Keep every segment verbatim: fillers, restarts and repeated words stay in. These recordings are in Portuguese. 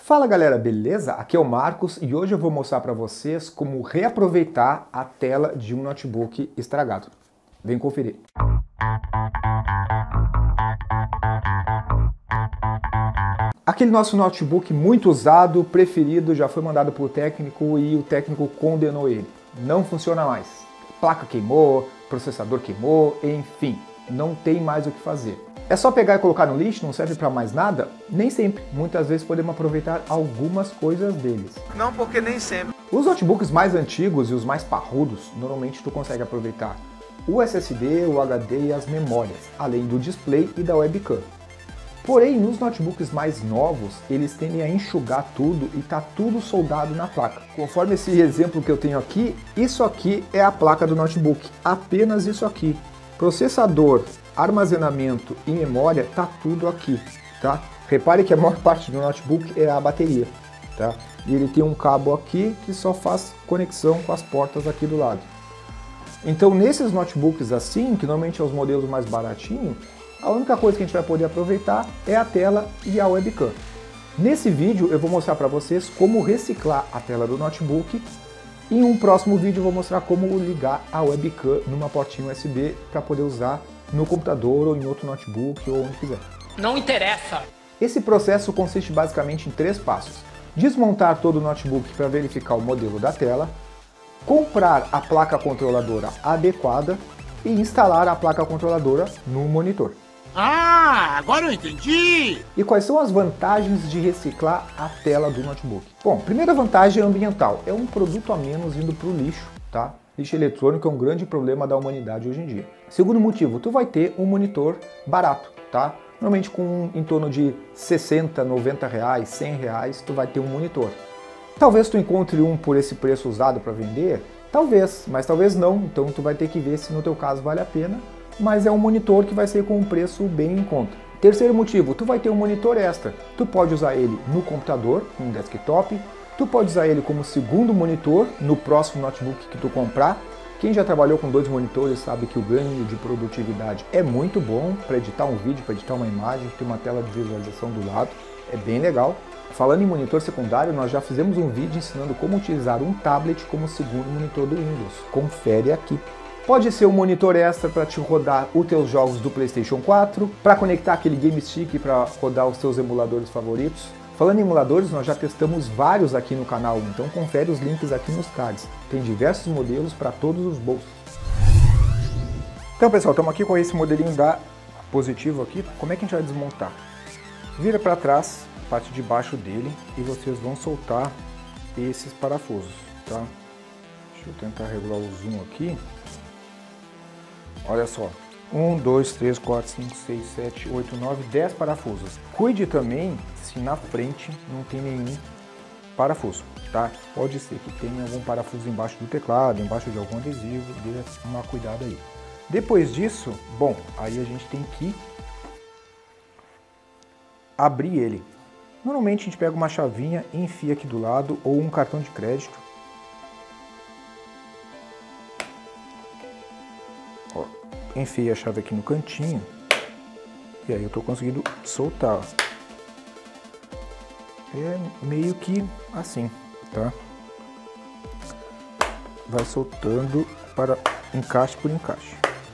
Fala galera, beleza? Aqui é o Marcos e hoje eu vou mostrar para vocês como reaproveitar a tela de um notebook estragado. Vem conferir. Aquele nosso notebook muito usado, preferido, já foi mandado para o técnico e o técnico condenou ele. Não funciona mais. Placa queimou, processador queimou, enfim, não tem mais o que fazer. É só pegar e colocar no lixo, não serve para mais nada? Nem sempre. Muitas vezes podemos aproveitar algumas coisas deles. Não, porque nem sempre. Os notebooks mais antigos e os mais parrudos, normalmente tu consegue aproveitar o S S D, o H D e as memórias, além do display e da webcam. Porém, nos notebooks mais novos, eles tendem a enxugar tudo e tá tudo soldado na placa. Conforme esse exemplo que eu tenho aqui, isso aqui é a placa do notebook, apenas isso aqui. Processador, armazenamento e memória, tá tudo aqui, tá? Repare que a maior parte do notebook é a bateria, tá? E ele tem um cabo aqui que só faz conexão com as portas aqui do lado. Então, nesses notebooks assim, que normalmente são os modelos mais baratinhos, a única coisa que a gente vai poder aproveitar é a tela e a webcam. Nesse vídeo eu vou mostrar para vocês como reciclar a tela do notebook. E em um próximo vídeo eu vou mostrar como ligar a webcam numa portinha U S B para poder usar no computador ou em outro notebook ou onde quiser. Não interessa! Esse processo consiste basicamente em três passos. Desmontar todo o notebook para verificar o modelo da tela, comprar a placa controladora adequada e instalar a placa controladora no monitor. Ah, agora eu entendi! E quais são as vantagens de reciclar a tela do notebook? Bom, primeira vantagem é ambiental. É um produto a menos indo para o lixo, tá? Lixo eletrônico é um grande problema da humanidade hoje em dia. Segundo motivo, tu vai ter um monitor barato, tá? Normalmente com em torno de sessenta, noventa reais, cem reais, tu vai ter um monitor. Talvez tu encontre um por esse preço usado para vender, talvez, mas talvez não. Então tu vai ter que ver se no teu caso vale a pena. Mas é um monitor que vai ser com um preço bem em conta. Terceiro motivo, tu vai ter um monitor extra. Tu pode usar ele no computador, no desktop, tu pode usar ele como segundo monitor no próximo notebook que tu comprar. Quem já trabalhou com dois monitores sabe que o ganho de produtividade é muito bom para editar um vídeo, para editar uma imagem, tem uma tela de visualização do lado, é bem legal. Falando em monitor secundário, nós já fizemos um vídeo ensinando como utilizar um tablet como segundo monitor do Windows. Confere aqui. Pode ser um monitor extra para te rodar os teus jogos do PlayStation quatro, para conectar aquele Game Stick para rodar os teus emuladores favoritos. Falando em emuladores, nós já testamos vários aqui no canal, então confere os links aqui nos cards. Tem diversos modelos para todos os bolsos. Então pessoal, estamos aqui com esse modelinho da Positivo aqui. Como é que a gente vai desmontar? Vira para trás, parte de baixo dele, e vocês vão soltar esses parafusos, tá? Deixa eu tentar regular o zoom aqui. Olha só, um, dois, três, quatro, cinco, seis, sete, oito, nove, dez parafusos. Cuide também se na frente não tem nenhum parafuso, tá? Pode ser que tenha algum parafuso embaixo do teclado, embaixo de algum adesivo, dê uma cuidado aí. Depois disso, bom, aí a gente tem que abrir ele. Normalmente a gente pega uma chavinha e enfia aqui do lado ou um cartão de crédito. Ó, enfiei a chave aqui no cantinho e aí eu tô conseguindo soltar. Ó. É meio que assim, tá? Vai soltando para encaixe por encaixe.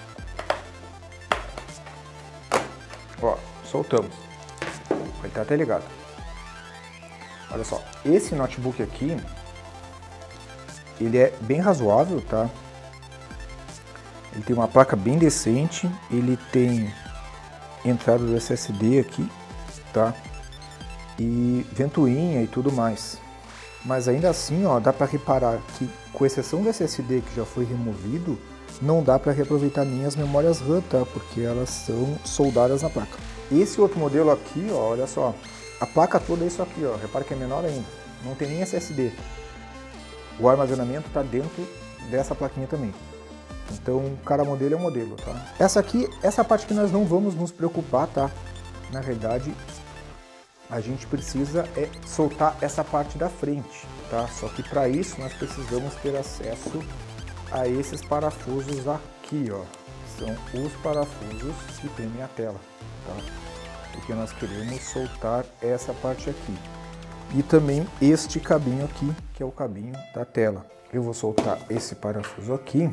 Ó, soltamos. Ele tá até ligado. Olha só, esse notebook aqui, ele é bem razoável, tá? Ele tem uma placa bem decente, ele tem entrada do S S D aqui, tá? E ventoinha e tudo mais. Mas ainda assim, ó, dá para reparar que, com exceção do S S D que já foi removido, não dá para reaproveitar nem as memórias RAM, tá? Porque elas são soldadas na placa. Esse outro modelo aqui, ó, olha só, a placa toda é isso aqui, ó, repara que é menor ainda, não tem nem S S D. O armazenamento está dentro dessa plaquinha também. Então, cada modelo é um modelo, tá? Essa aqui, essa parte que nós não vamos nos preocupar, tá? Na realidade, a gente precisa é soltar essa parte da frente, tá? Só que para isso nós precisamos ter acesso a esses parafusos aqui, ó. São os parafusos que prendem a tela, tá? Porque nós queremos soltar essa parte aqui. e também este cabinho aqui, que é o cabinho da tela. Eu vou soltar esse parafuso aqui,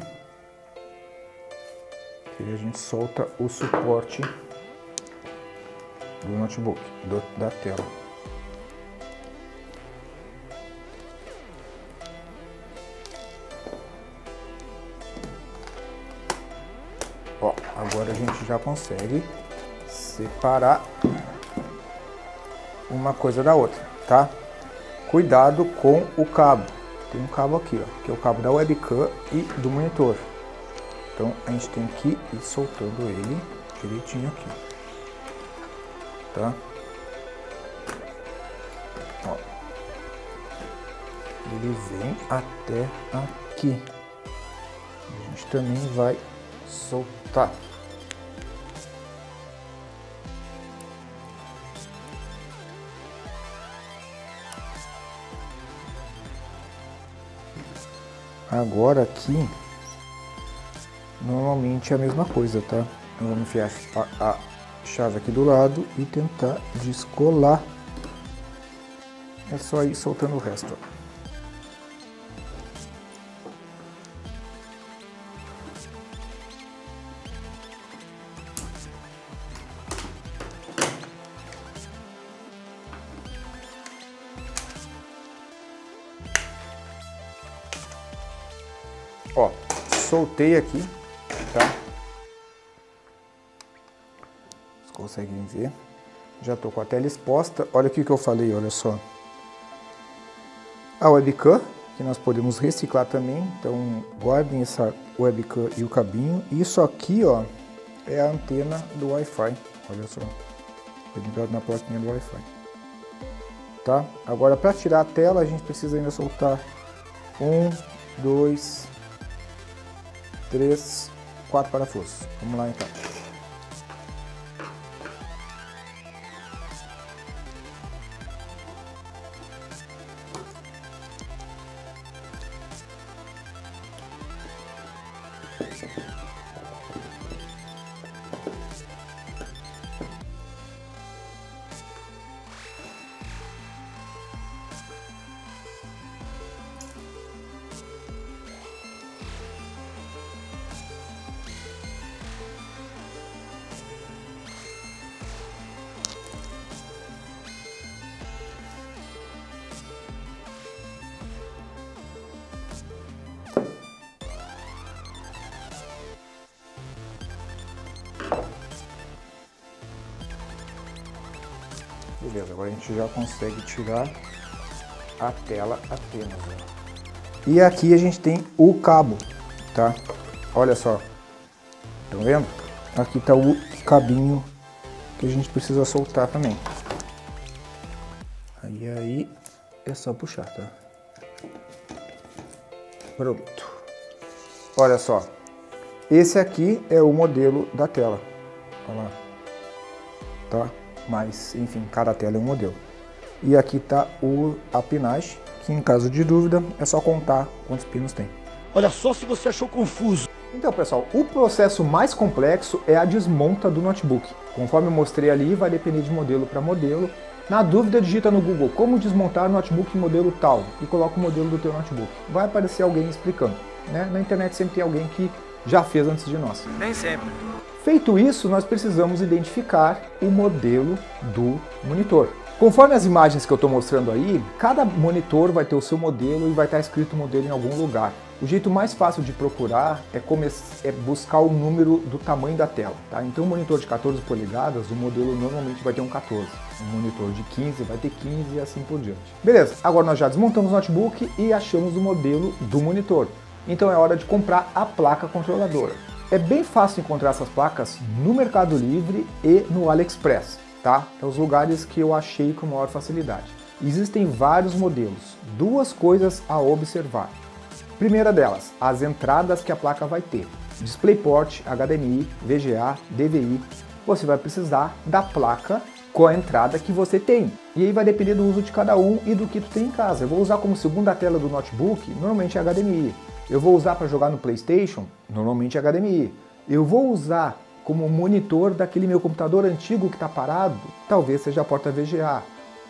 e a gente solta o suporte do notebook, do, da tela. Ó, agora a gente já consegue separar uma coisa da outra, tá? Cuidado com o cabo. Tem um cabo aqui, ó, que é o cabo da webcam e do monitor. Então a gente tem que ir soltando ele direitinho aqui, tá? Ó, ele vem até aqui. A gente também vai soltar. Agora aqui, normalmente é a mesma coisa, tá? Vamos enfiar a, a chave aqui do lado e tentar descolar. É só ir soltando o resto, ó. Ó, soltei aqui, tá? Vocês conseguem ver? Já tô com a tela exposta. Olha aqui que eu falei, olha só. A webcam, que nós podemos reciclar também. Então, guardem essa webcam e o cabinho. Isso aqui, ó, é a antena do Wi-Fi. Olha só. Foi ligado na plaquinha do Wi-Fi. Tá? Agora, para tirar a tela, a gente precisa ainda soltar um, dois, três, quatro parafusos. Vamos lá então. Beleza, agora a gente já consegue tirar a tela apenas. Ó. E aqui a gente tem o cabo, tá? Olha só, estão vendo? Aqui tá o cabinho que a gente precisa soltar também. Aí, aí é só puxar, tá? Pronto. Olha só, esse aqui é o modelo da tela. Olha lá, tá? Mas, enfim, cada tela é um modelo. E aqui tá o, a pinagem, que em caso de dúvida é só contar quantos pinos tem. Olha só se você achou confuso. Então, pessoal, o processo mais complexo é a desmonta do notebook. Conforme eu mostrei ali, vai depender de modelo para modelo. Na dúvida, digita no Google como desmontar notebook modelo tal e coloca o modelo do teu notebook. Vai aparecer alguém explicando, né? Na internet sempre tem alguém que já fez antes de nós. Nem sempre. Feito isso, nós precisamos identificar o modelo do monitor. Conforme as imagens que eu estou mostrando aí, cada monitor vai ter o seu modelo e vai estar escrito o modelo em algum lugar. O jeito mais fácil de procurar é, é buscar o número do tamanho da tela. Tá? Então, um monitor de quatorze polegadas, o modelo normalmente vai ter um quatorze. Um monitor de quinze vai ter quinze e assim por diante. Beleza, agora nós já desmontamos o notebook e achamos o modelo do monitor. Então é hora de comprar a placa controladora. É bem fácil encontrar essas placas no Mercado Livre e no AliExpress, tá? É os lugares que eu achei com maior facilidade. Existem vários modelos, duas coisas a observar. Primeira delas, as entradas que a placa vai ter. DisplayPort, H D M I, V G A, D V I. Você vai precisar da placa com a entrada que você tem. E aí vai depender do uso de cada um e do que tu tem em casa. Eu vou usar como segunda tela do notebook, normalmente é H D M I. Eu vou usar para jogar no PlayStation, normalmente é H D M I. Eu vou usar como monitor daquele meu computador antigo que está parado, talvez seja a porta V G A.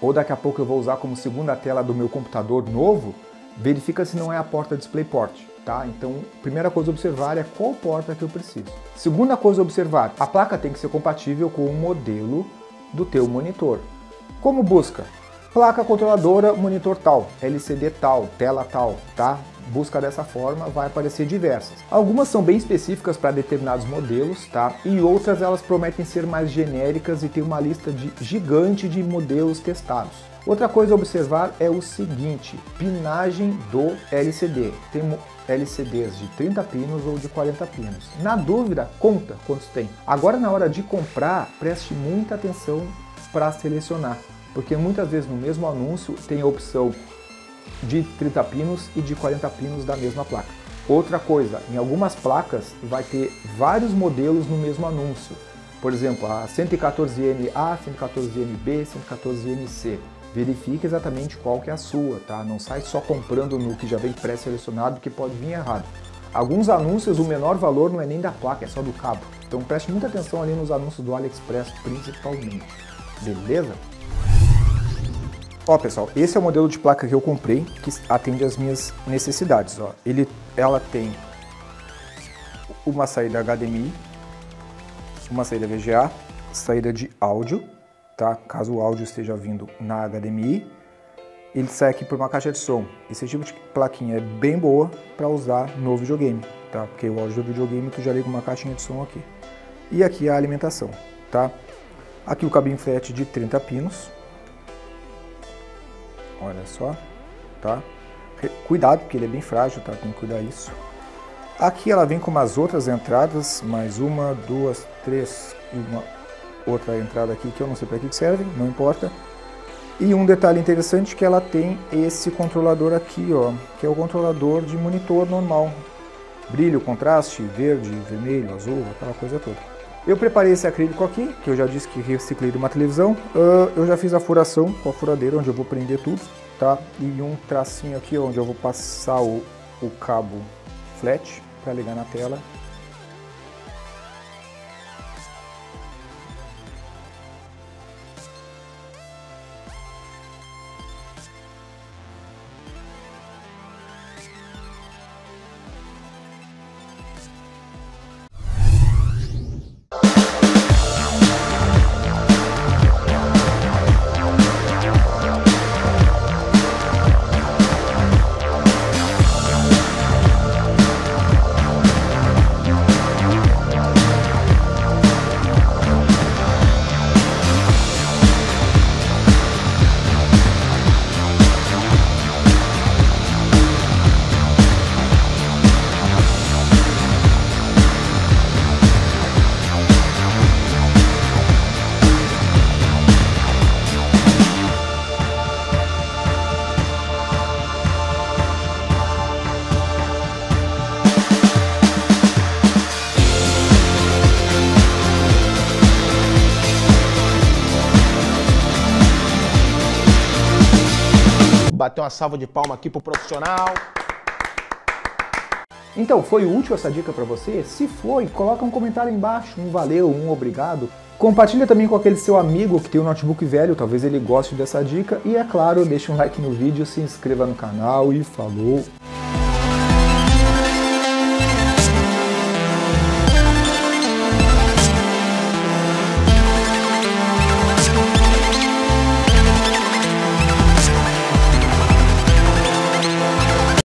ou daqui a pouco eu vou usar como segunda tela do meu computador novo, verifica se não é a porta DisplayPort, tá? Então, primeira coisa a observar é qual porta que eu preciso. Segunda coisa a observar, a placa tem que ser compatível com o modelo do teu monitor. Como busca? Placa controladora, monitor tal, L C D tal, tela tal, tá? Busca dessa forma, vai aparecer diversas. Algumas são bem específicas para determinados modelos, tá? E outras elas prometem ser mais genéricas e tem uma lista de, gigante de modelos testados. Outra coisa a observar é o seguinte, pinagem do L C D. Tem L C Ds de trinta pinos ou de quarenta pinos. Na dúvida, conta quantos tem. Agora na hora de comprar, preste muita atenção para selecionar, porque muitas vezes no mesmo anúncio tem a opção de trinta pinos e de quarenta pinos da mesma placa. Outra coisa, em algumas placas vai ter vários modelos no mesmo anúncio. Por exemplo, a cento e quatorze N A, cento e quatorze N B, cento e quatorze N C. Verifique exatamente qual que é a sua, tá? Não sai só comprando no que já vem pré-selecionado, que pode vir errado. Alguns anúncios, o menor valor não é nem da placa, é só do cabo. Então preste muita atenção ali nos anúncios do AliExpress principalmente. Beleza? Ó pessoal, esse é o modelo de placa que eu comprei, que atende às minhas necessidades. Ó. Ele, ela tem uma saída H D M I, uma saída V G A, saída de áudio, tá? Caso o áudio esteja vindo na H D M I, ele sai aqui por uma caixa de som. Esse tipo de plaquinha é bem boa para usar no videogame, tá? Porque o áudio do videogame tu já liga uma caixinha de som aqui. E aqui a alimentação, tá? Aqui o cabinho flat de trinta pinos. Olha só, tá? Cuidado, porque ele é bem frágil, tá? Tem que cuidar isso. Aqui ela vem com umas outras entradas, mais uma, duas, três e uma outra entrada aqui que eu não sei para que serve, não importa. E um detalhe interessante que ela tem esse controlador aqui, ó, que é o controlador de monitor normal. Brilho, contraste, verde, vermelho, azul, aquela coisa toda. Eu preparei esse acrílico aqui, que eu já disse que reciclei de uma televisão. Uh, eu já fiz a furação com a furadeira, onde eu vou prender tudo, tá? E um tracinho aqui, onde eu vou passar o, o cabo flat para ligar na tela. Bater uma salva de palma aqui pro profissional. Então, foi útil essa dica para você? Se foi, coloca um comentário embaixo, um valeu, um obrigado. Compartilha também com aquele seu amigo que tem um notebook velho, talvez ele goste dessa dica. E é claro, deixa um like no vídeo, se inscreva no canal e falou!